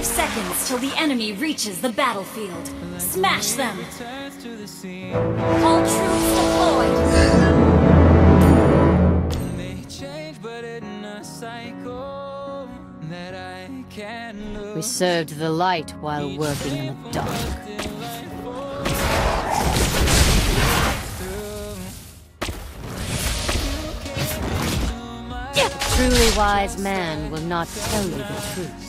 5 seconds till the enemy reaches the battlefield. Smash them! All troops deployed! We served the light while working in the dark. A truly wise man will not tell you the truth.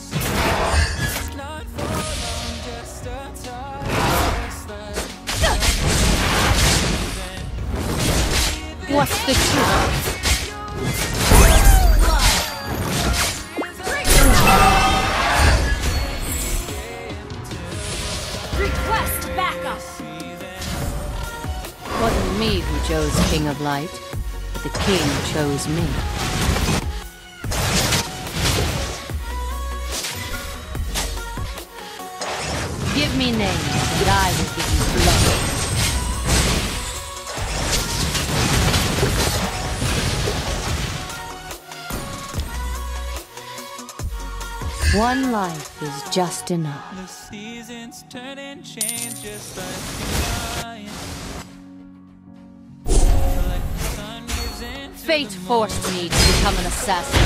What's the truth? Request backup! It wasn't me who chose King of Light, but the king chose me. Give me names, and I will give you blood. One life is just enough. The seasons turn and change just like mine. Like the sun gives into Fate the forced me to become an assassin.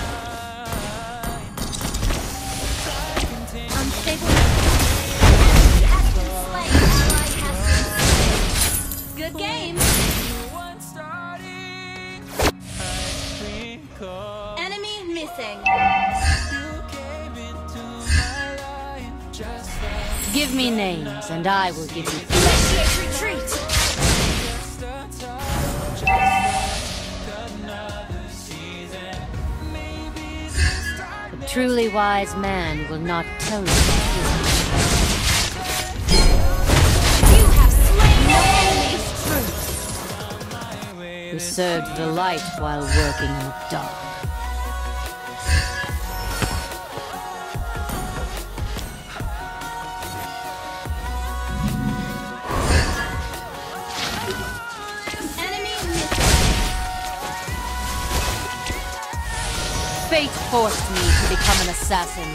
Unstable. Has been slain. Ally has been slain. Good game. one starting. I recall Enemy missing. you came into my life just like Give me names, and I will give you blood. Initiate retreat. just a touch, just like another season. Maybe this time A truly wise man will not tell you the truth. You have slain the enemy's troops. We served the light while working in the dark. Enemy missing. Fate forced me to become an assassin.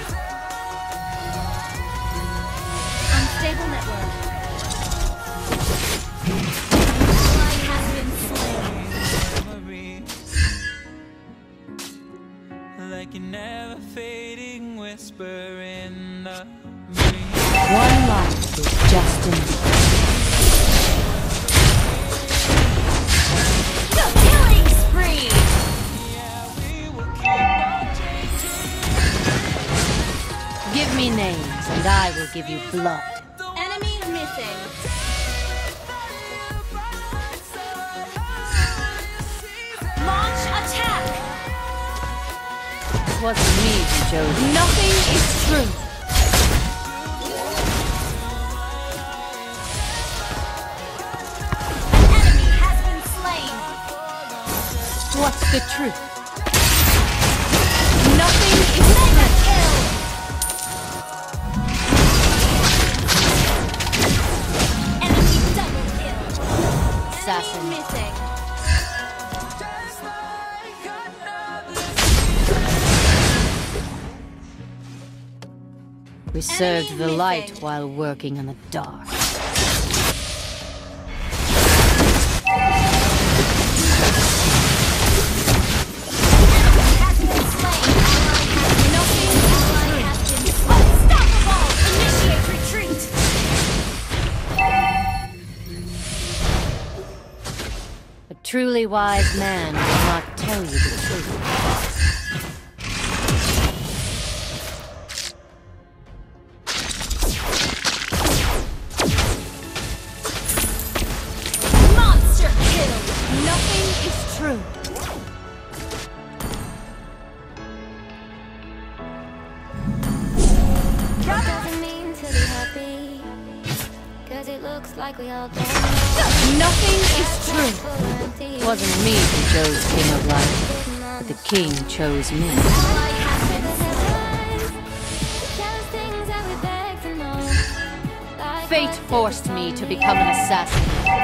Unstable network. Ally has been slain. memories, like a never fading whisper in the breeze. One life is just enough. The killing spree. Yeah, we will keep on changing. Give me names, and I will give you blood. Enemy missing. Launch attack. It wasn't me who chose you. Nothing is true. An enemy has been slain. What's the truth? Nothing is mega kill. Enemy double kill. Assassin. Enemy missing. We served the missing. light while working in the dark. Has been slain. Nothing. Ally has been unstoppable. Initiate retreat. A truly wise man will not tell you the truth. Monster kill. Nothing is true. Doesn't mean to be happy, 'cause it looks like we all don't Nothing is true. It wasn't me who chose King of Light, but the king chose me. Ally has been Fate forced me to become an assassin.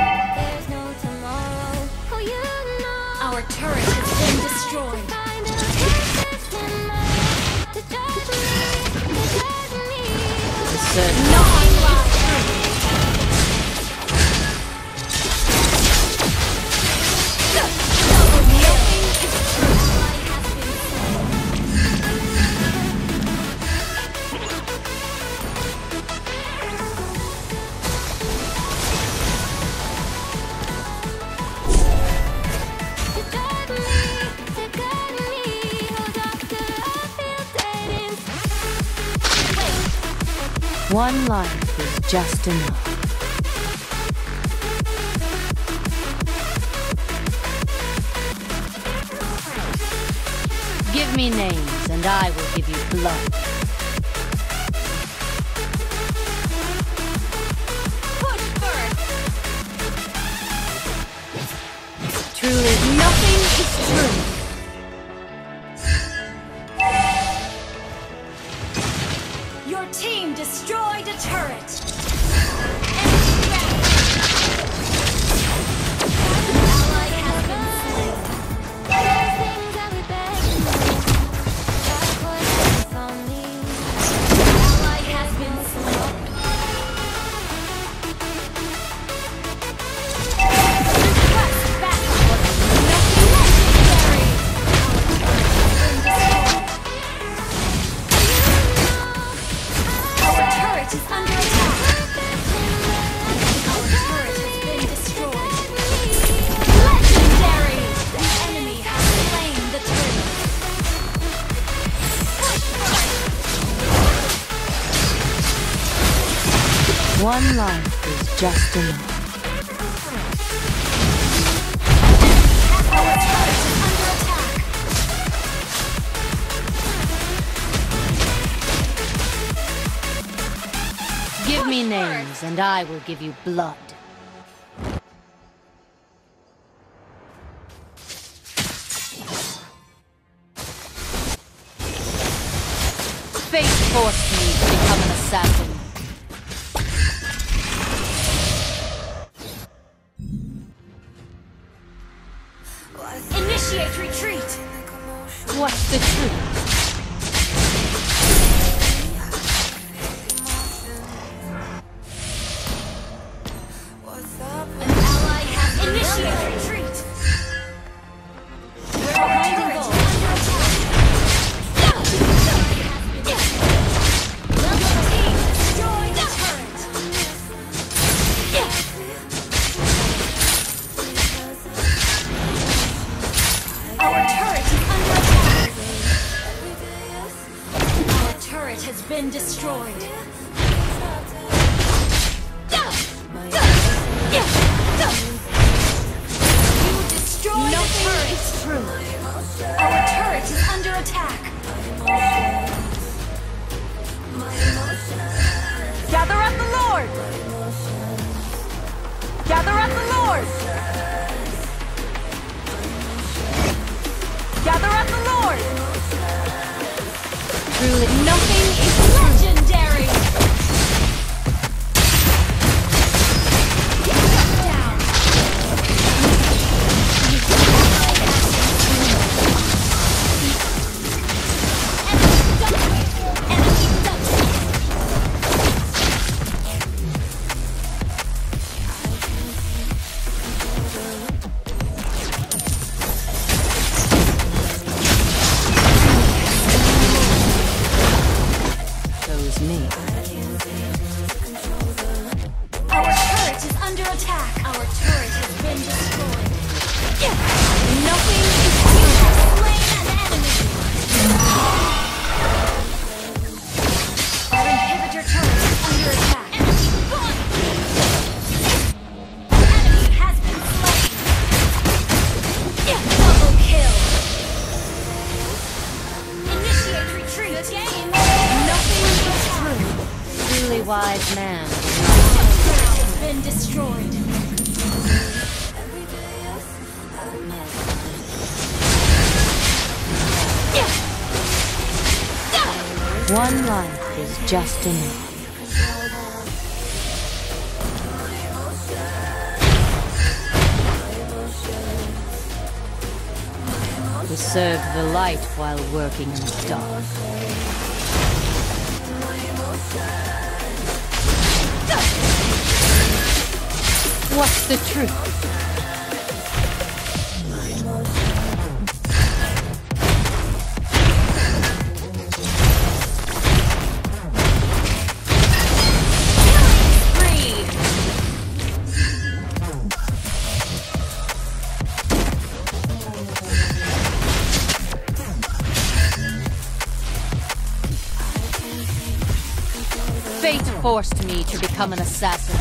Our turret has been destroyed. certain. Nothing lies. One life is just enough. Give me names, and I will give you blood. Push first. Truly, nothing is true. Your team destroyed a turret. Enemy down. An ally has been slain. Things that we beg and try to put this on me. An ally has been slain. Request backup. Nothing legendary. Our turret is under attack. Our turret has been destroyed. Legendary! The enemy has slain the turret. One life is just enough. Our turret is under attack. Give me names, and I will give you blood. Fate forced me to become an assassin. Initiate retreat. What's the truth? An ally has initiated retreat. We're behind and goal. Your team destroyed the turret. Our turret is under attack. Our turret has been destroyed. You destroyed the turret. Is true. Our turret is under attack. Gather up the Lord! Gather up the Lord! Gather up the Lord! Truly, nothing is Legendary. Down. Enemy double. Enemy double. chose me. Our turret is under attack. Our turret has been destroyed. Nothing is you have slain an enemy. Our inhibitor turret is under attack. Enemy gone. Enemy has been slain. Double kill. Initiate retreat. Nothing is true. Truly wise man. Turret has been destroyed. One life is just enough. To serve the light while working in the dark. What's the truth? Fate forced me to become an assassin.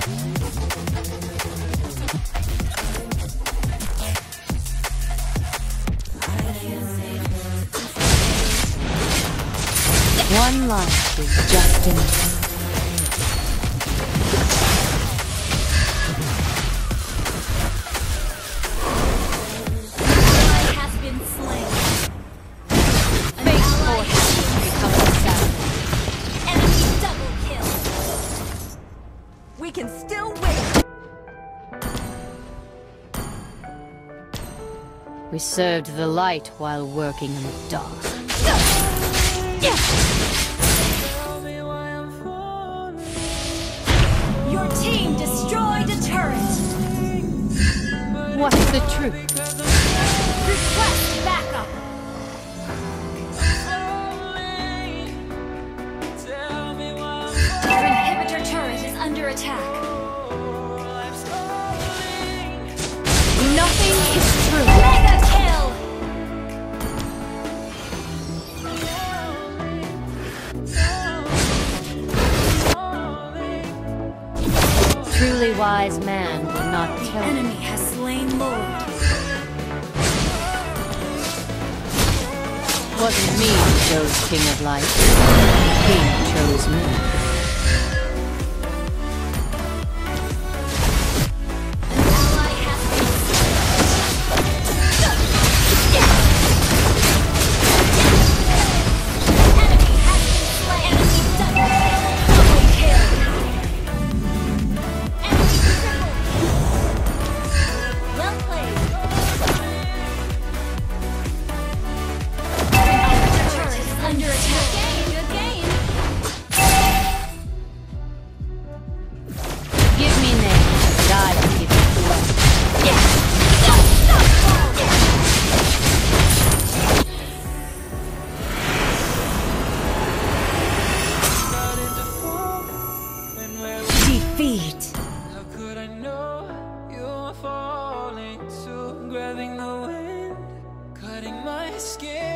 One life is just enough. Ally has been slain. Fate forced me to become an assassin. Enemy double kill. We can still win! We served the light while working in the dark. Your team destroyed a turret. What's the truth? Request backup. Your inhibitor turret is under attack. Nothing is true. Mega kill. Truly wise man will not The tell me. enemy has slain Lord. Wasn't me who chose King of Light. The King chose me. An ally has been Enemy has been slain. Enemy double kill. Enemy triple. Well played. Inhibitor turret is under attack. Good game. Give me names, and I will give you blood. Defeat. How could I know you were falling too? Grabbing the wind, cutting my skin.